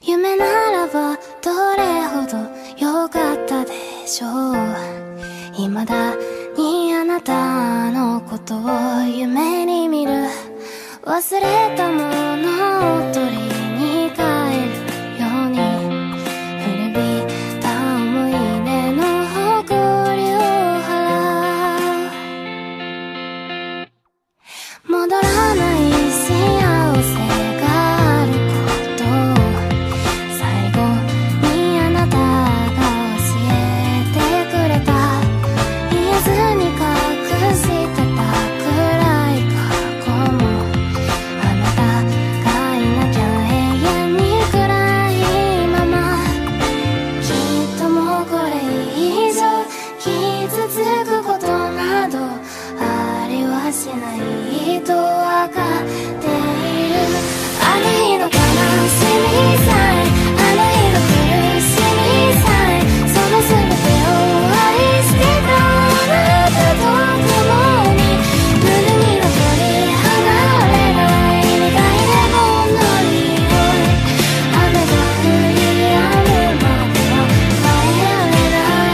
夢ならばどれほど良かったでしょう。未だにあなたのことを夢に見る。忘れたものを取りに帰るように、古びた思い出の誇りを払う。戻らない幸せがあることを最後にあなたが教えてくれた。言えずに隠してたくらい過去も、あなたがいなきゃ永遠に暗いまま。きっともうこれ以上傷つくことなどありはしないとわかっている。あの日の悲しみさえ、あの日の苦しみさえ、その全てを愛してたあなたと共に、胸に残り離れない苦いレモンの匂い。雨が降り止むまでは帰られない。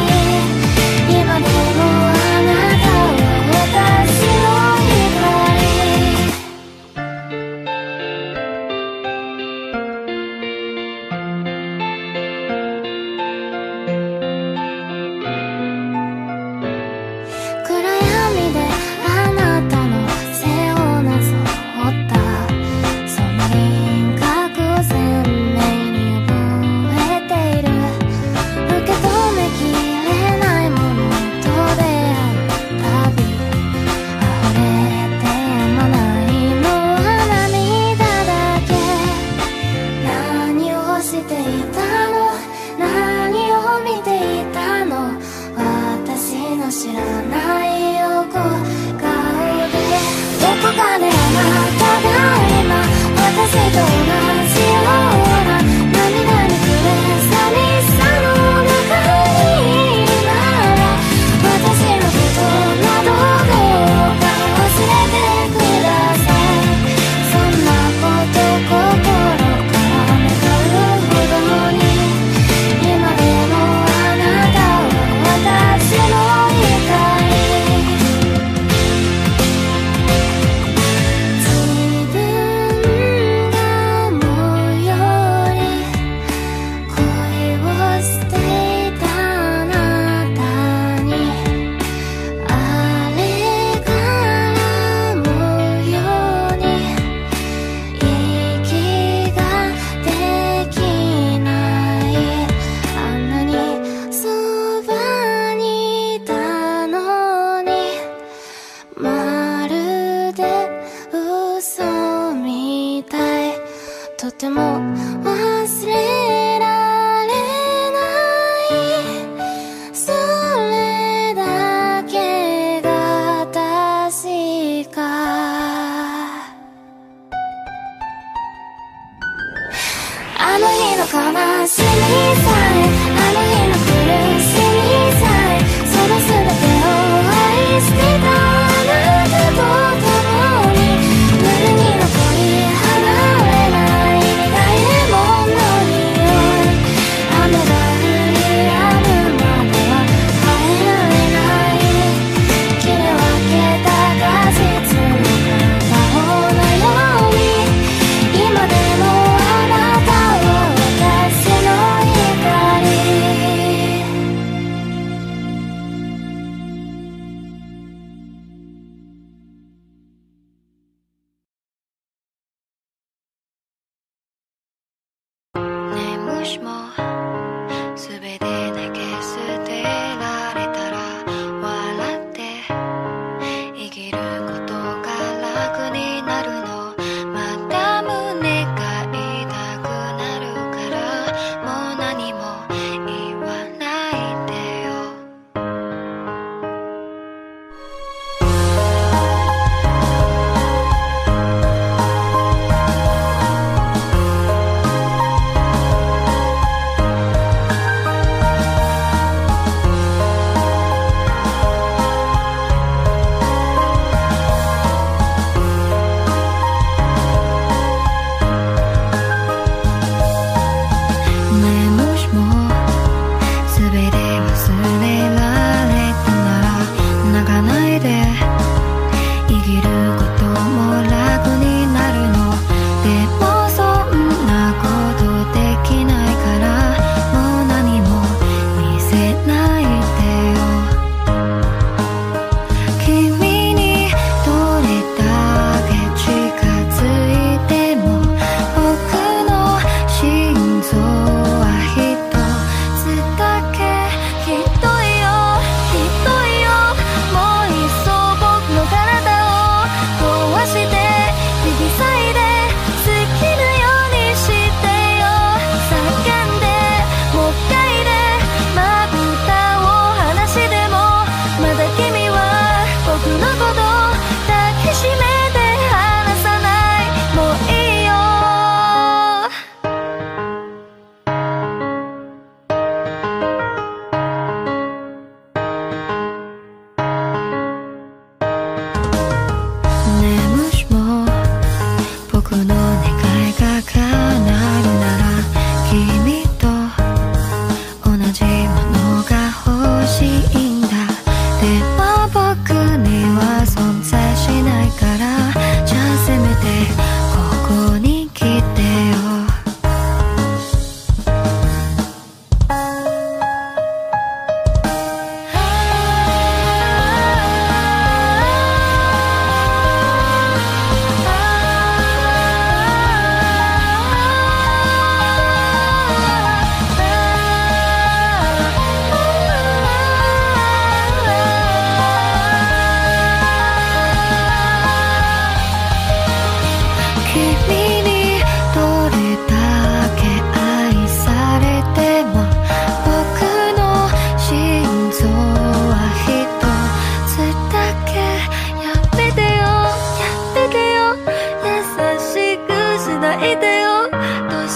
今でもあなたは私の光。暗闇であなたの背をなぞったその輪郭を鮮明に覚えている。受け止めきれないものと出会うたび、溢れてやまないのは涙だけ。何をしていたの、何を見ていたの、私の知らない横顔で。どこかであなたが今私と同じような涙に暮れ寂しさの中にいるなら、私のことなどどうか忘れてください。そんなこと心から願うほどに、今でもあなたは私の光。自分がもうより恋をしていたあなたに、あれからもうように息ができない。あんなにそばにいたのに、まるで嘘みたい。とても忘れられない。それだけが確か。あの日の悲しみさえ、あの日の苦しみさえ、その全てを愛してたあなたと共に、胸に残り離れない苦いレモンの匂い。雨が降り止むまでは帰られない。切り分けた果実の片方のように、今でもあなたは私の光。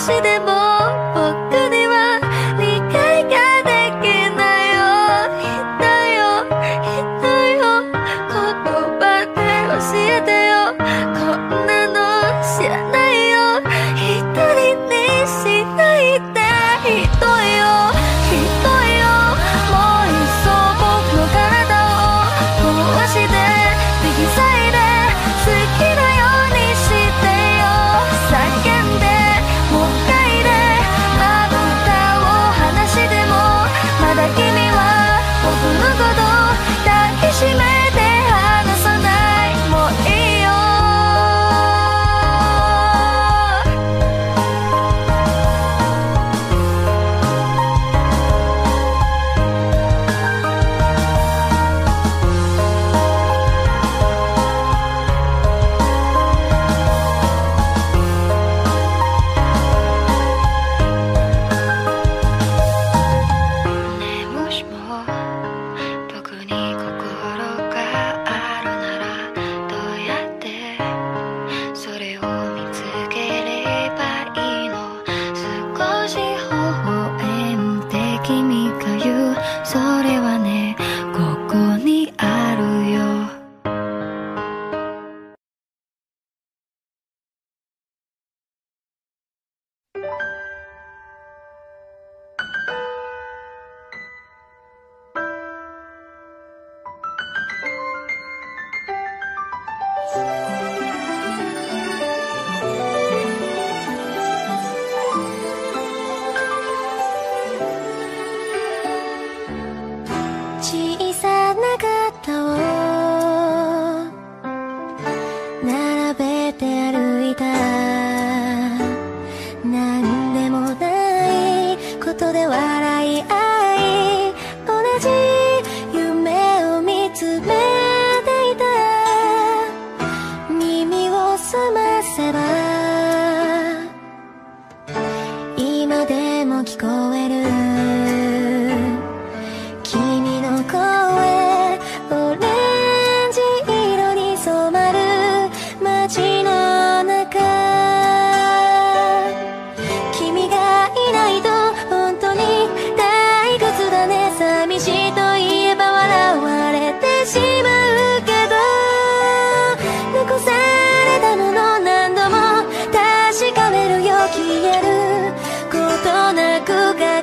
話でも僕には理解ができないよ。ひどいよひどいよ、言葉で教えてよ。こんなの知らないよ。一人にしないで。ひどいよひどいよ、もういっそ僕の体を壊して引き裂いて好きなようにしてよ。叫んでもがいてまぶたを離してもまだ君は僕のこと抱きしめて離さない。もういいよ。ねえもしも僕に心があるならどうやってそれを見つければいいの。少し微笑んで君が言うそれはね、ここにあるよ。小さな型を並べて歩いた。なんでもないことで笑い合い同じ夢を見つめていた。耳を澄ませば今でも聞こえる君の声。オレンジ色に染まる街の中。君がいないと本当に退屈だね。寂しいと言えば笑われてしまうけど、残されたもの何度も確かめるよ。消えることなく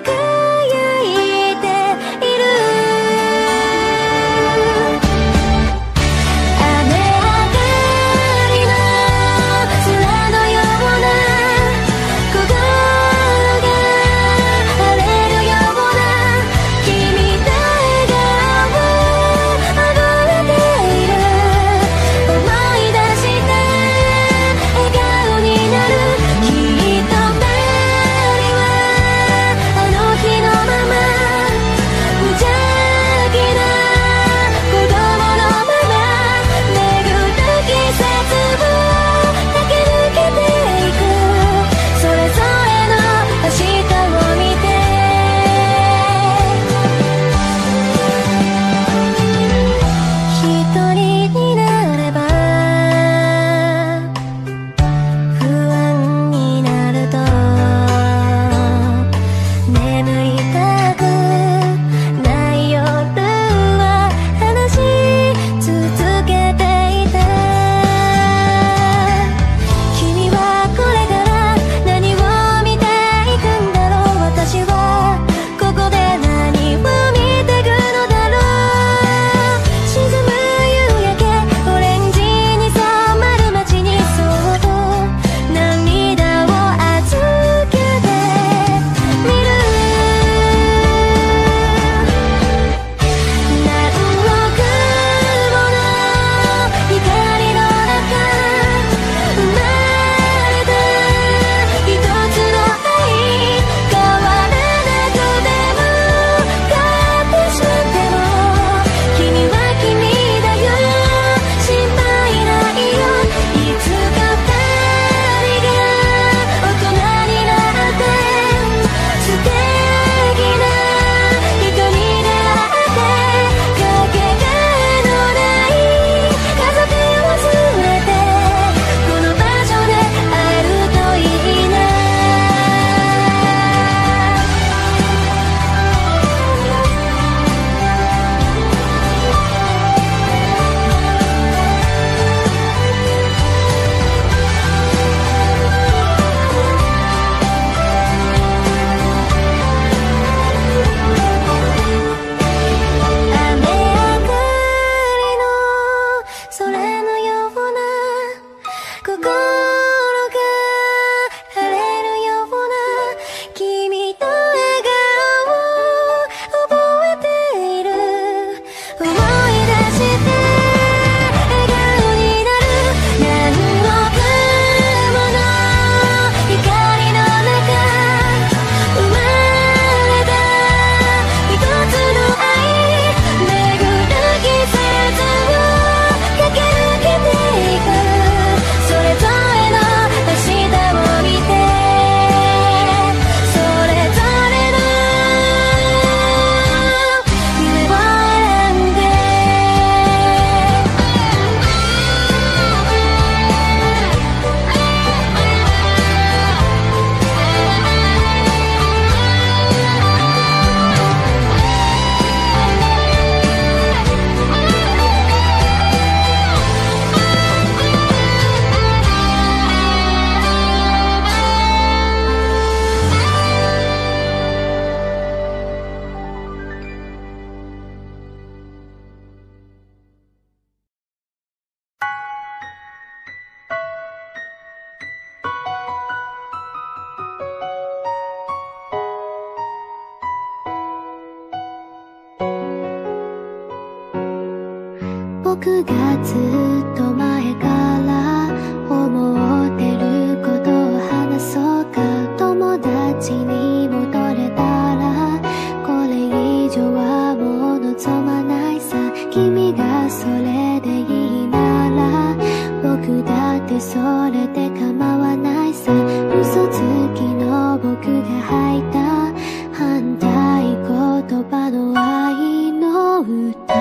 僕がずっと前から思ってることを話そうか。友達に戻れたらこれ以上はもう望まないさ。君がそれでいいなら僕だってそれで構わないさ。嘘つきの僕が吐いた反対言葉の愛の歌。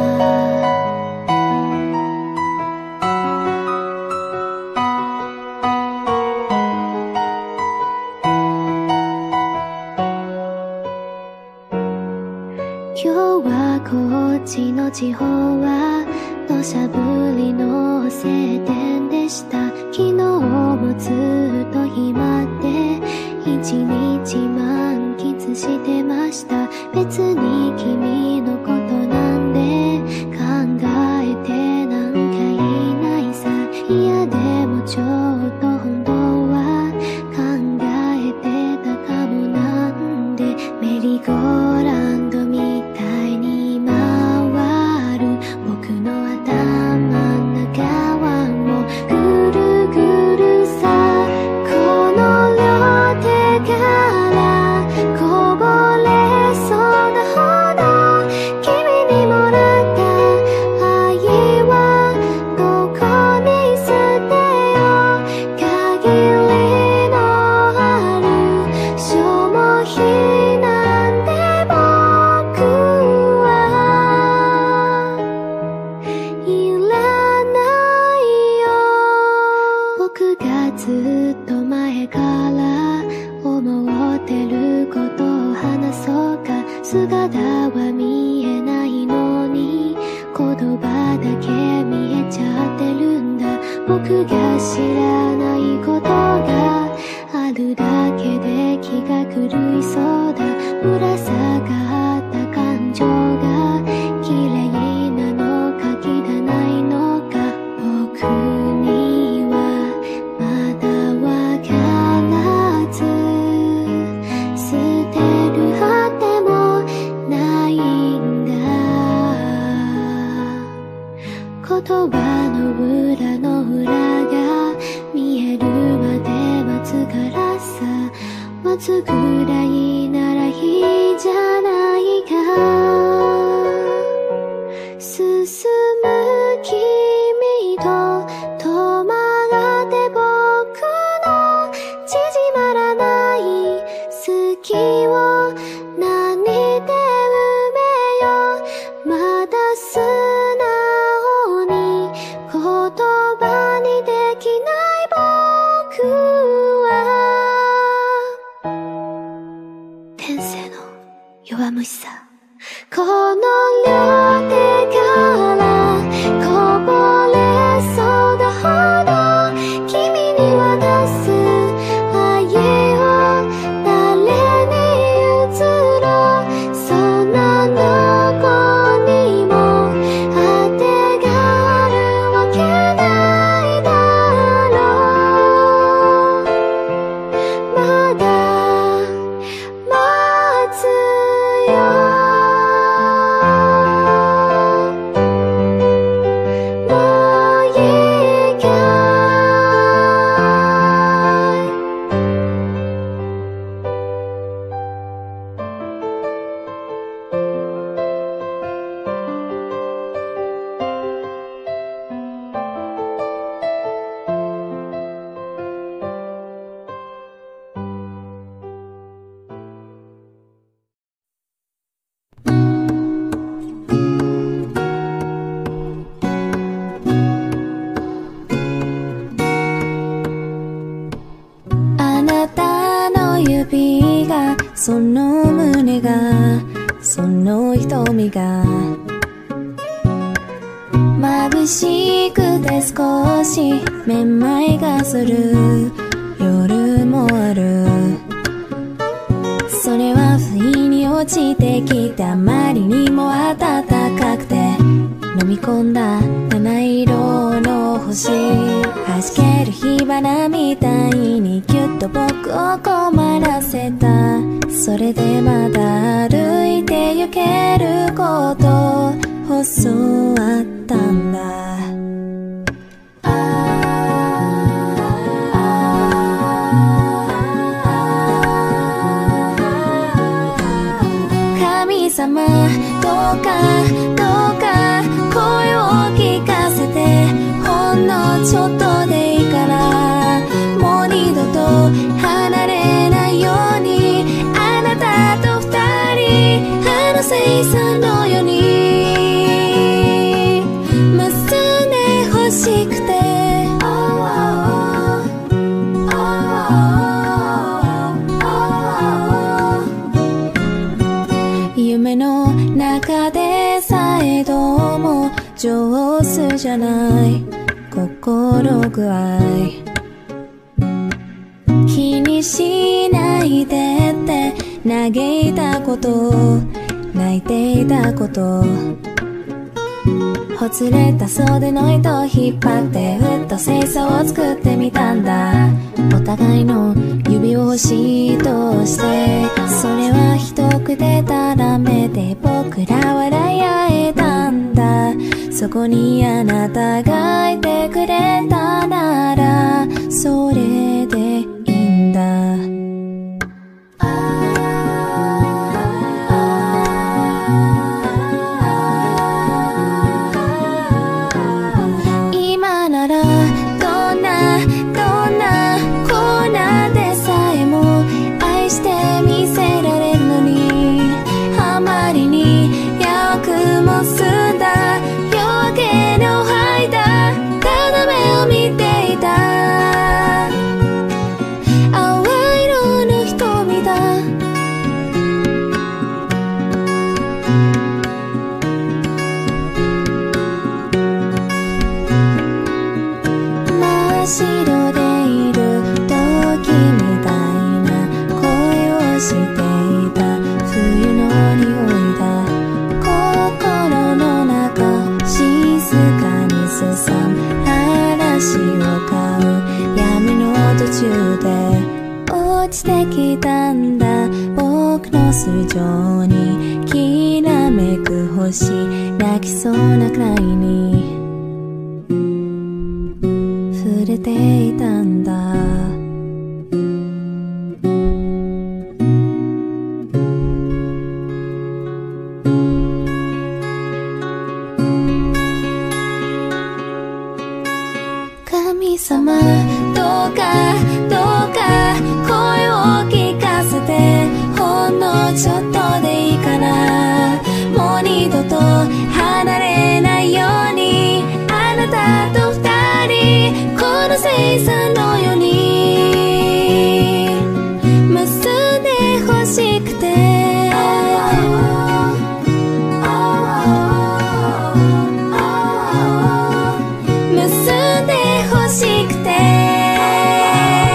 今日はこっちの地方は土砂降りの晴天でした。昨日もずっと暇で一日満喫してました。別に君のことなんで考えてなんかいないさ。いやでもちょっと本当は考えてたかも。なんでメリーゴーランドみたいに回る僕の頭の中はもうぐるぐるさ。この両手からこぼれそうなほど君にもらった愛はどこに捨てよう。限りのある消耗品なんて僕はいらないよ。僕がずっと前から思ってることを話そうか。姿は見えないのに言葉だけ見えちゃってるんだ。僕が知らないことがあるだけで気が狂いそうだ。ぶら下がった感情が綺麗なのか汚いのか僕にはまだわからず。捨てるあてもないんだ。言葉の裏の裏が見えるまで待つからさ。待つくらいならいいじゃないか。進む君と止まって僕の縮まらない好きを何で埋めよう。まだ素直に言葉にできない僕は天性の弱虫さ。この両手からこぼれそうなほど君に渡す愛を誰に譲ろう。そんなどこにも当てがあるわけないだろう。まだ待つよ。その胸がその瞳が眩しくて少しめまいがする夜もある。それは不意に落ちてきてあまりにも暖かくて飲み込んだ七色の星弾ける火花みたいにぎゅっと僕を困らせた。それでまだ歩いて行けることを教わったんだ。 様どうかどうか声を聞かせてほんのちょっとでいいからもう二度と離れないようにあなたと二人あのせいさんのように結んで欲しくて夢の中でさえどうも上手じゃない心具合気にしないでって嘆いたこと泣いていたことほつれた袖の糸を引っ張ってふっと星座を作ってみたんだお互いの指を星としてそれは一口でたらめて僕ら笑い合えたんだそこにあなたがいてくれたならそれでいいんだ今ならどんなコーナーでさえも愛してみせられるのにあまりによくも澄んだ夜明けの間ただ目を見ていた淡い色の瞳だ真っ白でいる時みたいな恋をしていた冬の匂いだ心の中静かにすさむ嵐を飼う闇の途中で落ちてきたんだ僕の素性にきらめく星泣きそうなくらいに触れていたんだ神様どうかどうか声を聞かせてほんのちょっとでいいからもう二度と離れないようにあなたと二人この星座のように結んで欲しくて結んで欲しくて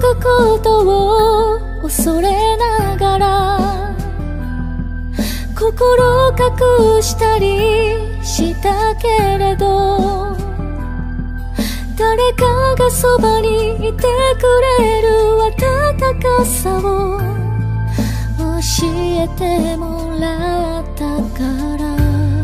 くことを恐れながら心隠したりしたけれど、誰かがそばにいてくれる温かさを教えてもらったから、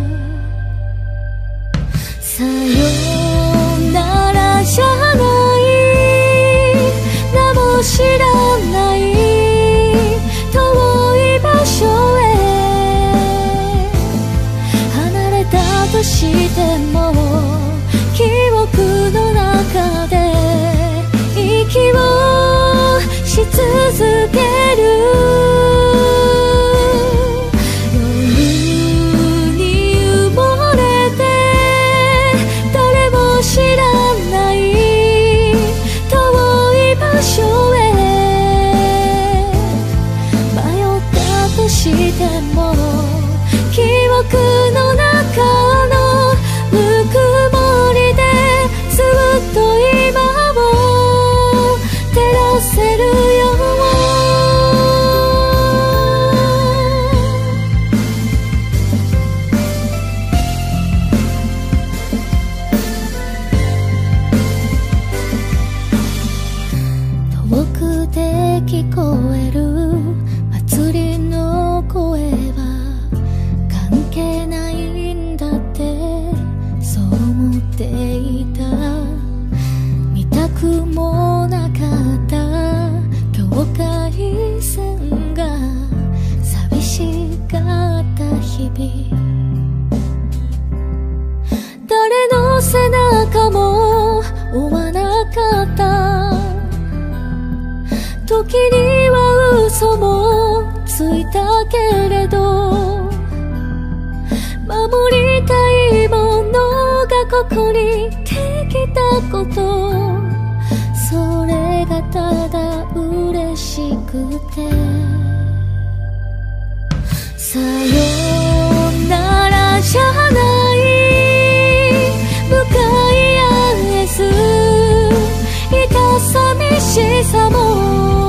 さよならじゃない名も知らない遠い場所へ離れたとしても記憶の中で息をし続ける。夜に埋もれて誰も知らない遠い場所へ迷ったとしても記憶の中のぬくもりでずっと今を照らせるよ。遠くで聞こえる祭りの声は関係ないんだってそう思っていた。見たくもなかった境界線が寂しかった日々、誰の背中も追わなかった。時には嘘もついたけれど守りたいものがここにできたこと、それがただ嬉しくて、さよならじゃない向かい合えずいた寂しさも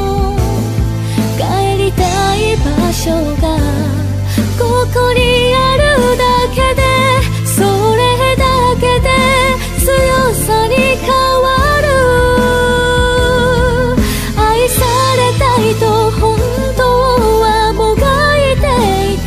帰りたい場所がここにあるだけで、それだけで強さに変わる。愛されたいと本当はもがいてい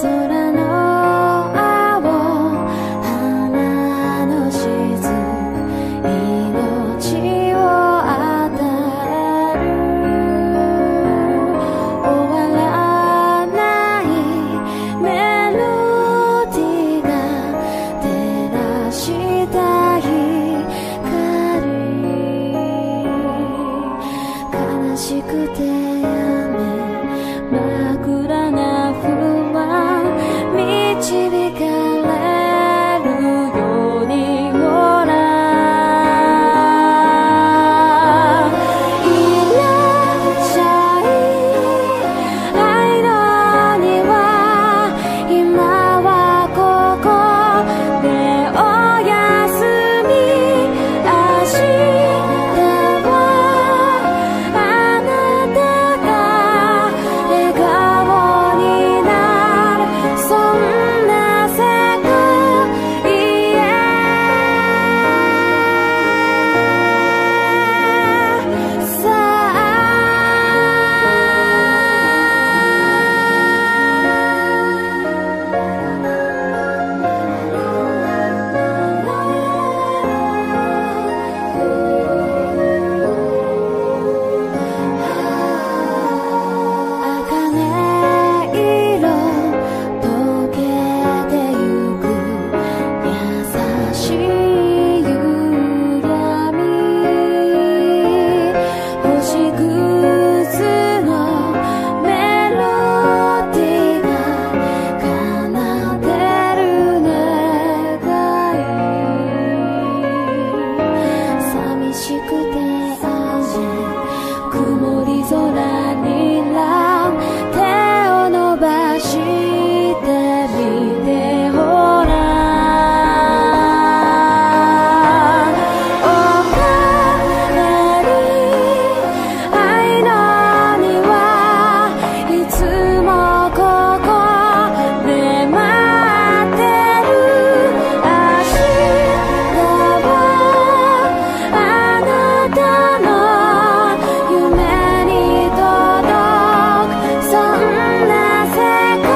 空の青、花のしず、命を与える。終わらないメロディーが照らした光、悲しくて真っ暗な不安導かれるようにほらいらっしゃい愛の庭今はここでおやすみ明日はあなたが笑顔になるそんな世界茜色溶けてゆく優しい夕闇星屑のメロディーが奏でる願い寂しくて雨曇り空に手を伸ばしてみてほらおかえり愛の庭いつもここで待ってる明日はあなたの夢に届くそんな世界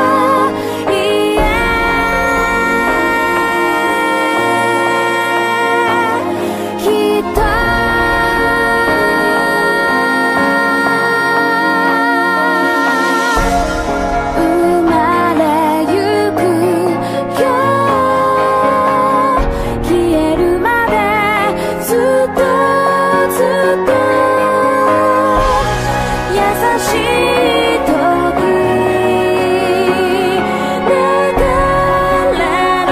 きっと生まれゆくよ消えるまでずっとずっと優しい時流れ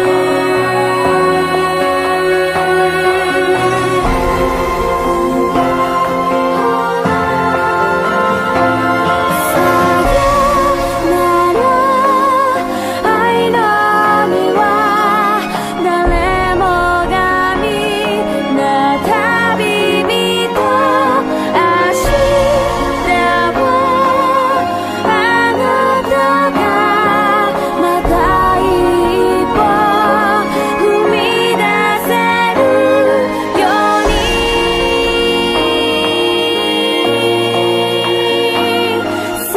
さよなら愛の庭誰もがみんな旅人明日はあなたがまた一歩踏み出せるようにさ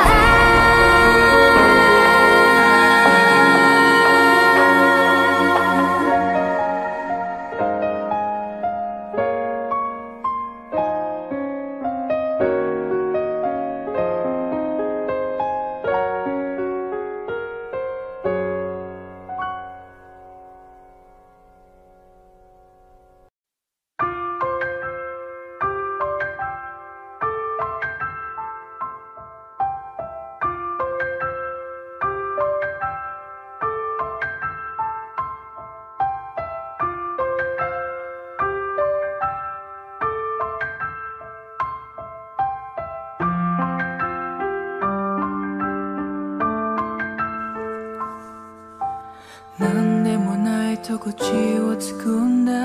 なんでもないと口をつくんだ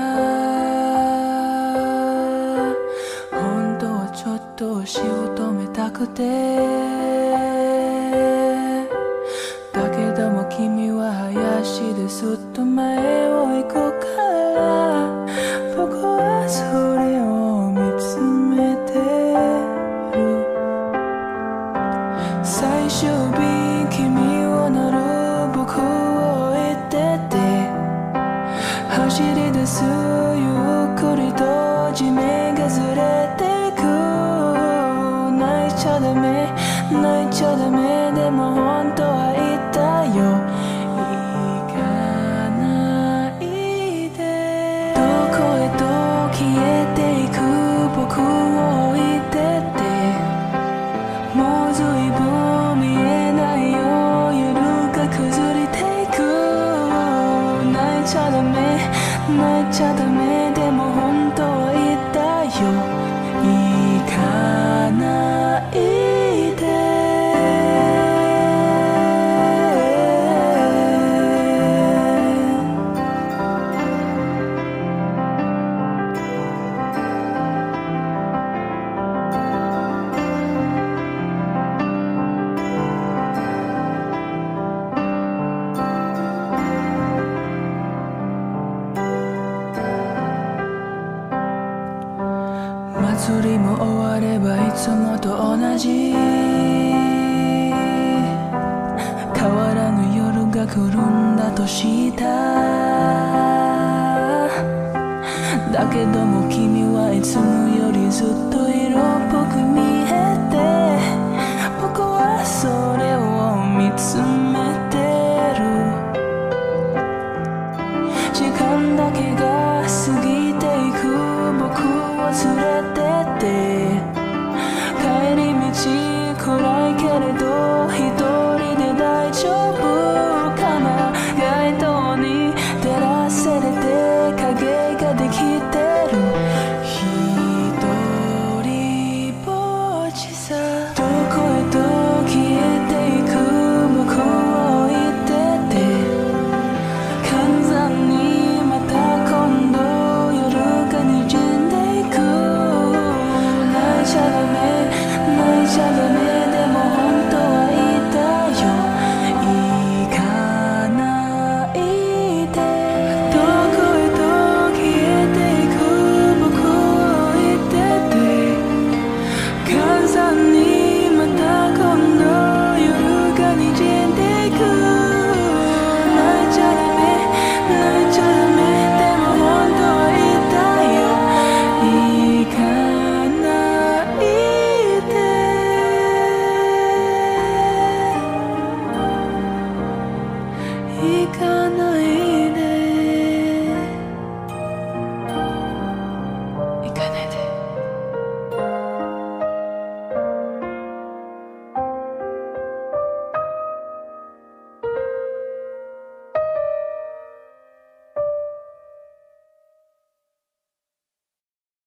本当はちょっと足を止めたくてだけども君は林ですっと前を行くから僕はそれを見つめてる最終便君を乗つゆっくりと地面がずれていく。泣いちゃダメ泣いちゃダメ、でも本当は言ったよ、行かないで。どこへと消えていく僕を置いてって、もう随分見えないよ、夜が崩れていく。泣いちゃダメ泣いちゃダメ、でも本当は言ったよ、行かないで。祭りも終わればいつもと同じ、変わらぬ夜が来るんだとした。だけども君はいつもよりずっと色っぽく見えて、僕はそれを見つめ